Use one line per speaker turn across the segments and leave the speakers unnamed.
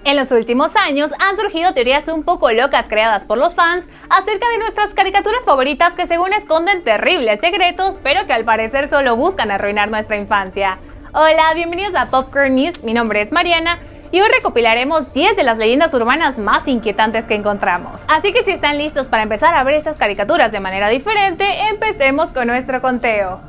En los últimos años han surgido teorías un poco locas creadas por los fans acerca de nuestras caricaturas favoritas que según esconden terribles secretos, pero que al parecer solo buscan arruinar nuestra infancia. Hola, bienvenidos a Popcorn News, mi nombre es Mariana y hoy recopilaremos 10 de las leyendas urbanas más inquietantes que encontramos. Así que si están listos para empezar a ver esas caricaturas de manera diferente, empecemos con nuestro conteo.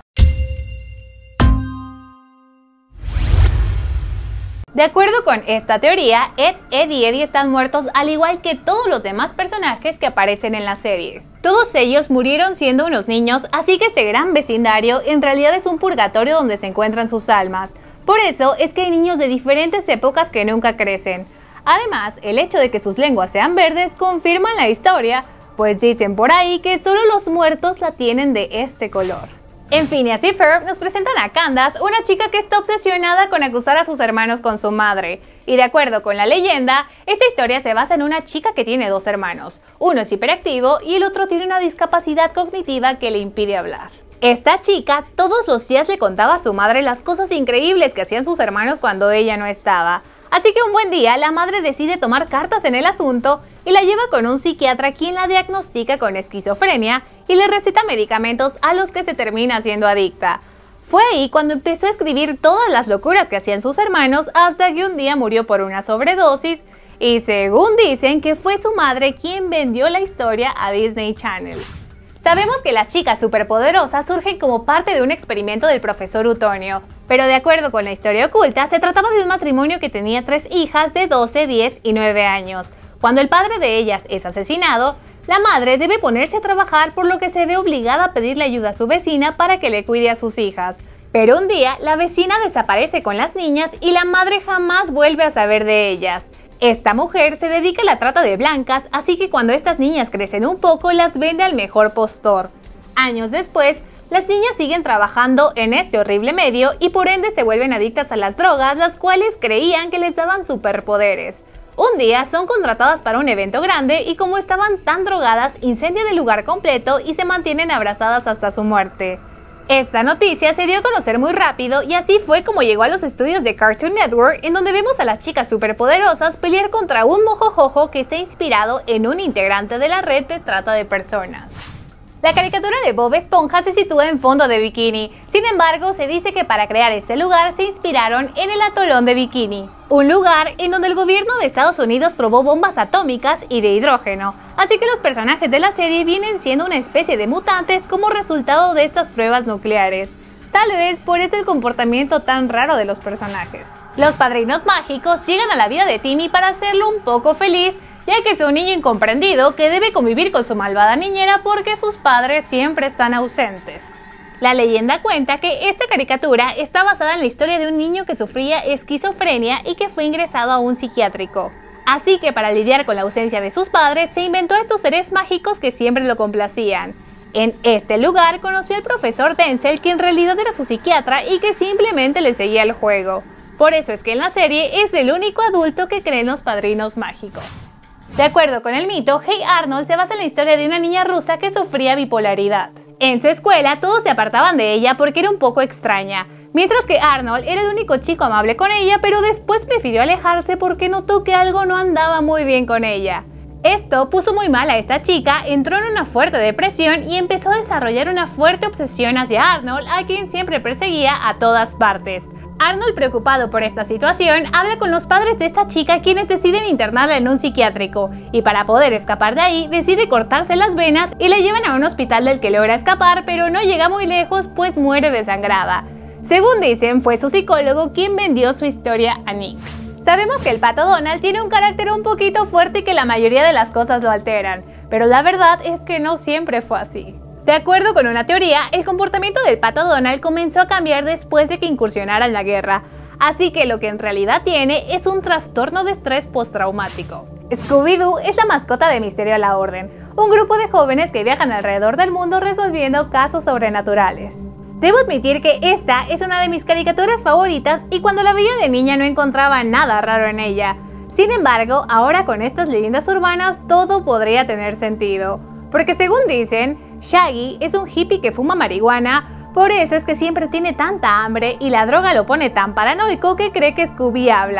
De acuerdo con esta teoría, Ed y Eddie están muertos al igual que todos los demás personajes que aparecen en la serie. Todos ellos murieron siendo unos niños, así que este gran vecindario en realidad es un purgatorio donde se encuentran sus almas. Por eso es que hay niños de diferentes épocas que nunca crecen. Además, el hecho de que sus lenguas sean verdes confirma la historia, pues dicen por ahí que solo los muertos la tienen de este color. En Phineas y Ferb nos presentan a Candace, una chica que está obsesionada con acusar a sus hermanos con su madre. Y de acuerdo con la leyenda, esta historia se basa en una chica que tiene dos hermanos. Uno es hiperactivo y el otro tiene una discapacidad cognitiva que le impide hablar. Esta chica todos los días le contaba a su madre las cosas increíbles que hacían sus hermanos cuando ella no estaba. Así que un buen día la madre decide tomar cartas en el asunto y la lleva con un psiquiatra quien la diagnostica con esquizofrenia y le receta medicamentos a los que se termina siendo adicta. Fue ahí cuando empezó a escribir todas las locuras que hacían sus hermanos hasta que un día murió por una sobredosis y según dicen que fue su madre quien vendió la historia a Disney Channel. Sabemos que las chicas superpoderosas surgen como parte de un experimento del profesor Utonio, pero de acuerdo con la historia oculta, se trataba de un matrimonio que tenía 3 hijas de 12, 10 y 9 años. Cuando el padre de ellas es asesinado, la madre debe ponerse a trabajar por lo que se ve obligada a pedirle ayuda a su vecina para que le cuide a sus hijas. Pero un día, la vecina desaparece con las niñas y la madre jamás vuelve a saber de ellas. Esta mujer se dedica a la trata de blancas, así que cuando estas niñas crecen un poco, las vende al mejor postor. Años después, las niñas siguen trabajando en este horrible medio y por ende se vuelven adictas a las drogas, las cuales creían que les daban superpoderes. Un día son contratadas para un evento grande y como estaban tan drogadas, incendian el lugar completo y se mantienen abrazadas hasta su muerte. Esta noticia se dio a conocer muy rápido y así fue como llegó a los estudios de Cartoon Network, en donde vemos a las chicas superpoderosas pelear contra un mojojojo que está inspirado en un integrante de la red de trata de personas. La caricatura de Bob Esponja se sitúa en fondo de Bikini, sin embargo se dice que para crear este lugar se inspiraron en el atolón de Bikini, un lugar en donde el gobierno de Estados Unidos probó bombas atómicas y de hidrógeno, así que los personajes de la serie vienen siendo una especie de mutantes como resultado de estas pruebas nucleares. Tal vez por eso el comportamiento tan raro de los personajes. Los padrinos mágicos llegan a la vida de Timmy para hacerlo un poco feliz, ya que es un niño incomprendido que debe convivir con su malvada niñera porque sus padres siempre están ausentes. La leyenda cuenta que esta caricatura está basada en la historia de un niño que sufría esquizofrenia y que fue ingresado a un psiquiátrico. Así que para lidiar con la ausencia de sus padres, se inventó a estos seres mágicos que siempre lo complacían. En este lugar conoció al profesor Denzel, que en realidad era su psiquiatra y que simplemente le seguía el juego. Por eso es que en la serie es el único adulto que cree en los padrinos mágicos. De acuerdo con el mito, Hey Arnold se basa en la historia de una niña rusa que sufría bipolaridad. En su escuela todos se apartaban de ella porque era un poco extraña, mientras que Arnold era el único chico amable con ella, pero después prefirió alejarse porque notó que algo no andaba muy bien con ella. Esto puso muy mal a esta chica, entró en una fuerte depresión y empezó a desarrollar una fuerte obsesión hacia Arnold, a quien siempre perseguía a todas partes. Arnold, preocupado por esta situación, habla con los padres de esta chica, quienes deciden internarla en un psiquiátrico, y para poder escapar de ahí, decide cortarse las venas y la llevan a un hospital del que logra escapar, pero no llega muy lejos pues muere desangrada. Según dicen, fue su psicólogo quien vendió su historia a Nick. Sabemos que el pato Donald tiene un carácter un poquito fuerte y que la mayoría de las cosas lo alteran, pero la verdad es que no siempre fue así. De acuerdo con una teoría, el comportamiento del pato Donald comenzó a cambiar después de que incursionara en la guerra, así que lo que en realidad tiene es un trastorno de estrés postraumático. Scooby-Doo es la mascota de Misterio a la Orden, un grupo de jóvenes que viajan alrededor del mundo resolviendo casos sobrenaturales. Debo admitir que esta es una de mis caricaturas favoritas y cuando la veía de niña no encontraba nada raro en ella. Sin embargo, ahora con estas leyendas urbanas todo podría tener sentido, porque según dicen, Shaggy es un hippie que fuma marihuana, por eso es que siempre tiene tanta hambre y la droga lo pone tan paranoico que cree que Scooby habla.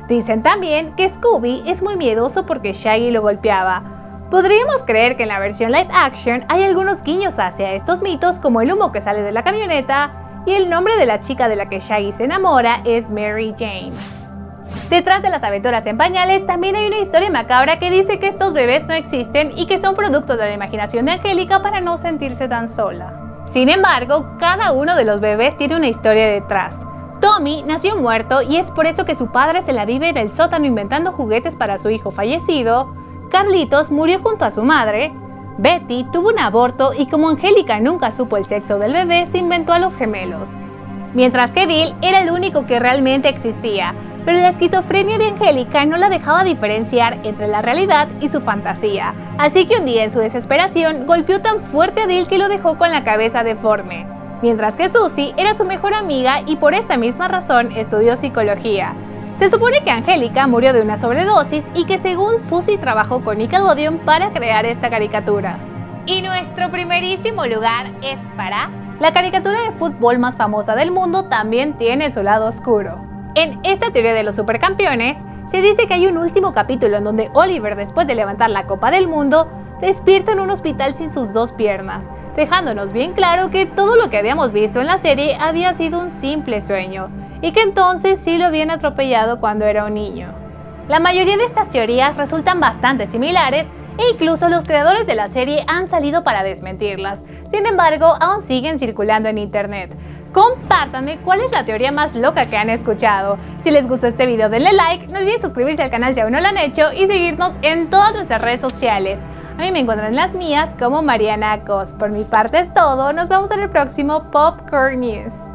Dicen también que Scooby es muy miedoso porque Shaggy lo golpeaba. Podríamos creer que en la versión live action hay algunos guiños hacia estos mitos, como el humo que sale de la camioneta y el nombre de la chica de la que Shaggy se enamora es Mary Jane. Detrás de las aventuras en pañales también hay una historia macabra que dice que estos bebés no existen y que son producto de la imaginación de Angélica para no sentirse tan sola. Sin embargo, cada uno de los bebés tiene una historia detrás. Tommy nació muerto y es por eso que su padre se la vive en el sótano inventando juguetes para su hijo fallecido. Carlitos murió junto a su madre. Betty tuvo un aborto y como Angélica nunca supo el sexo del bebé, se inventó a los gemelos. Mientras que Bill era el único que realmente existía, pero la esquizofrenia de Angélica no la dejaba diferenciar entre la realidad y su fantasía. Así que un día en su desesperación golpeó tan fuerte a Bill que lo dejó con la cabeza deforme. Mientras que Susie era su mejor amiga y por esta misma razón estudió psicología. Se supone que Angélica murió de una sobredosis y que según Susie trabajó con Nickelodeon para crear esta caricatura. Y nuestro primerísimo lugar es para... La caricatura de fútbol más famosa del mundo también tiene su lado oscuro. En esta teoría de los supercampeones, se dice que hay un último capítulo en donde Oliver, después de levantar la Copa del Mundo, despierta en un hospital sin sus dos piernas, dejándonos bien claro que todo lo que habíamos visto en la serie había sido un simple sueño, y que entonces sí lo habían atropellado cuando era un niño. La mayoría de estas teorías resultan bastante similares, e incluso los creadores de la serie han salido para desmentirlas. Sin embargo, aún siguen circulando en internet. Compártanme cuál es la teoría más loca que han escuchado. Si les gustó este video denle like, no olviden suscribirse al canal si aún no lo han hecho y seguirnos en todas nuestras redes sociales. A mí me encuentran en las mías como Mariana Cos. Por mi parte es todo, nos vemos en el próximo Popcorn News.